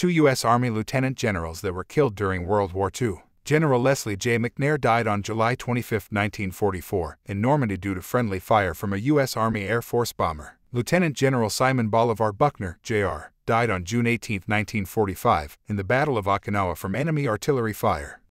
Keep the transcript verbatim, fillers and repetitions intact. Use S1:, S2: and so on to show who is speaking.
S1: two U S Army lieutenant generals that were killed during World War Two. General Leslie J. McNair died on July twenty-fifth, nineteen forty-four, in Normandy due to friendly fire from a U S Army Air Force bomber. Lieutenant General Simon Bolivar Buckner, J R, died on June eighteenth, nineteen forty-five, in the Battle of Okinawa from enemy artillery fire.